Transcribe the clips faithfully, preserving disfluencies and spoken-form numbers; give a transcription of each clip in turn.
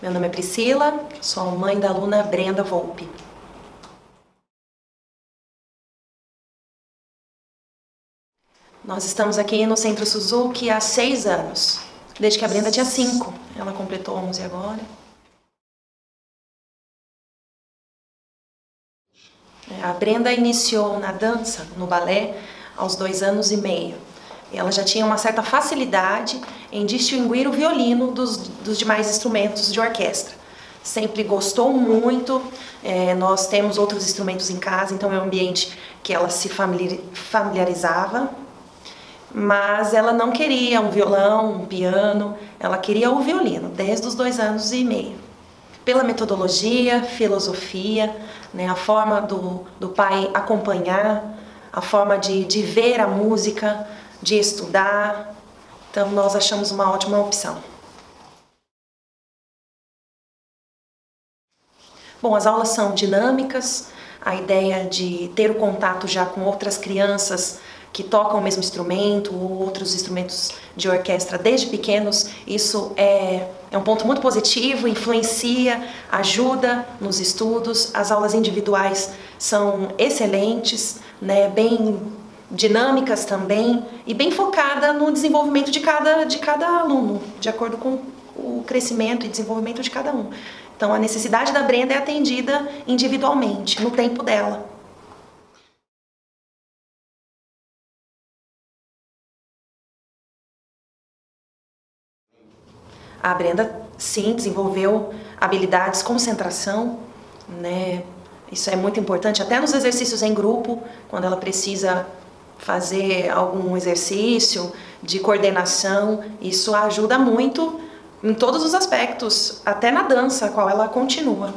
Meu nome é Priscila, sou mãe da aluna Brenda Volpe. Nós estamos aqui no Centro Suzuki há seis anos, desde que a Brenda tinha cinco. Ela completou onze agora. A Brenda iniciou na dança, no balé, aos dois anos e meio. Ela já tinha uma certa facilidade em distinguir o violino dos, dos demais instrumentos de orquestra. Sempre gostou muito, é, nós temos outros instrumentos em casa, então é um ambiente que ela se familiarizava. Mas ela não queria um violão, um piano, ela queria o violino, desde os dois anos e meio. Pela metodologia, filosofia, né, a forma do, do pai acompanhar, a forma de, de ver a música, de estudar, então nós achamos uma ótima opção. Bom, as aulas são dinâmicas, a ideia de ter o contato já com outras crianças que tocam o mesmo instrumento ou outros instrumentos de orquestra desde pequenos, isso é, é um ponto muito positivo, influencia, ajuda nos estudos. As aulas individuais são excelentes, né, bem dinâmicas também e bem focada no desenvolvimento de cada, de cada aluno, de acordo com o crescimento e desenvolvimento de cada um. Então a necessidade da Brenda é atendida individualmente, no tempo dela. A Brenda, sim, desenvolveu habilidades, concentração, né? Isso é muito importante, até nos exercícios em grupo, quando ela precisa fazer algum exercício de coordenação, isso ajuda muito em todos os aspectos, até na dança, a qual ela continua.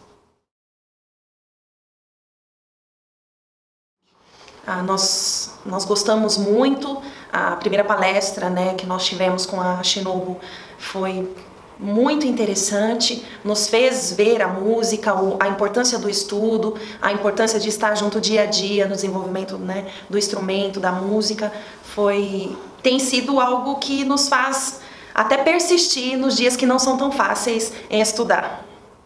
Ah, nós, nós gostamos muito, a primeira palestra, né, que nós tivemos com a Shinobu foi muito interessante, nos fez ver a música, a importância do estudo, a importância de estar junto dia a dia no desenvolvimento, né, do instrumento, da música. Foi, tem sido algo que nos faz até persistir nos dias que não são tão fáceis em estudar.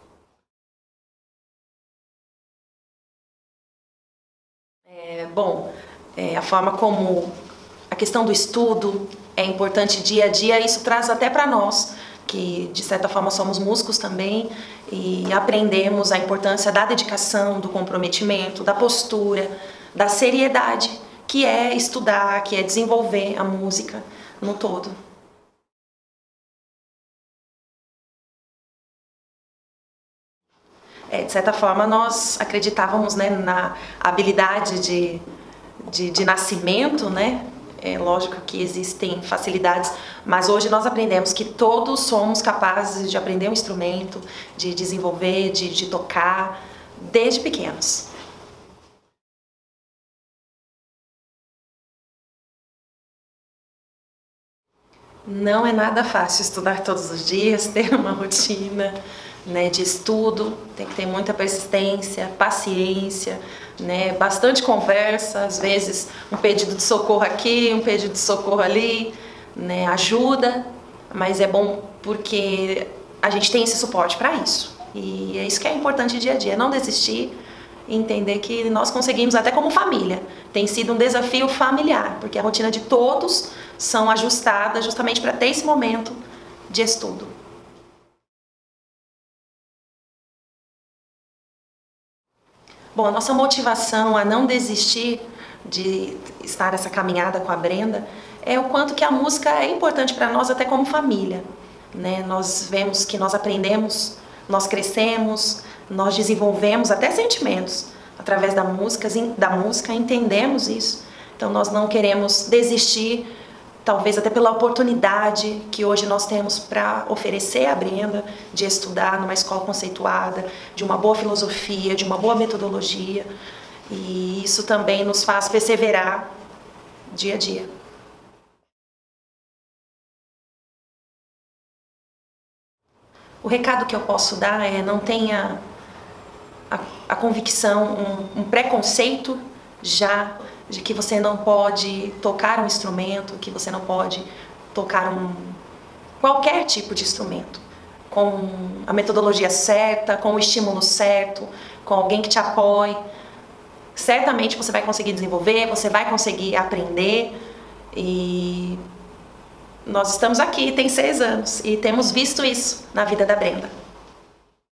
É, bom, é, a forma como a questão do estudo é importante dia a dia, isso traz até para nós, que de certa forma somos músicos também, e aprendemos a importância da dedicação, do comprometimento, da postura, da seriedade, que é estudar, que é desenvolver a música no todo. É, de certa forma nós acreditávamos, né, na habilidade de, de, de nascimento, né? É lógico que existem facilidades, mas hoje nós aprendemos que todos somos capazes de aprender um instrumento, de desenvolver, de, de tocar, desde pequenos. Não é nada fácil estudar todos os dias, ter uma rotina, né, de estudo, tem que ter muita persistência, paciência, né, bastante conversa, às vezes um pedido de socorro aqui, um pedido de socorro ali, né, ajuda, mas é bom porque a gente tem esse suporte para isso. E é isso que é importante dia a dia, não desistir e entender que nós conseguimos até como família. Tem sido um desafio familiar, porque a rotina de todos são ajustadas justamente para ter esse momento de estudo. Bom, a nossa motivação a não desistir de estar nessa caminhada com a Brenda é o quanto que a música é importante para nós até como família, né? Nós vemos que nós aprendemos, nós crescemos, nós desenvolvemos até sentimentos através da música, da música, entendemos isso. Então nós não queremos desistir, talvez até pela oportunidade que hoje nós temos para oferecer à Brenda de estudar numa escola conceituada, de uma boa filosofia, de uma boa metodologia, e isso também nos faz perseverar dia a dia. O recado que eu posso dar é: não tenha a, a convicção, um, um preconceito já de que você não pode tocar um instrumento, que você não pode tocar um, qualquer tipo de instrumento. com a metodologia certa, com o estímulo certo, com alguém que te apoie, certamente você vai conseguir desenvolver, você vai conseguir aprender. E nós estamos aqui, tem seis anos, e temos visto isso na vida da Brenda.